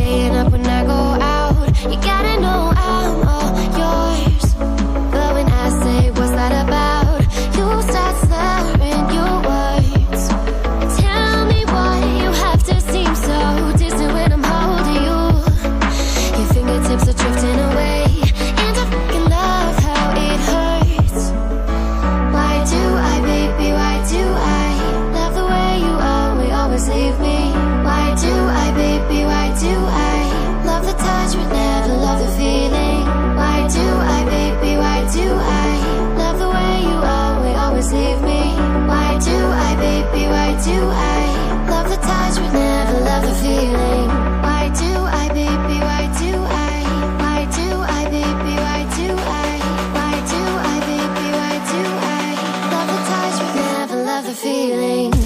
staying up when I go out. You gotta know I'm all yours. But when I say what's that about, you start slurring your words. Tell me why you have to seem so distant when I'm holding you. Your fingertips are drifting away, and I fucking love how it hurts. Why do I, baby, why do I love the way you always leave me? Why do I, baby, why do I love the touch but never love the feeling? Why do I, baby, why do I love the way you always leave me? Why do I, baby, why do I love the touch but never love the feeling? Why do I, baby, why do I? Why do I, baby, why do I? Why do I, baby, why do I love the touch but never love the feeling?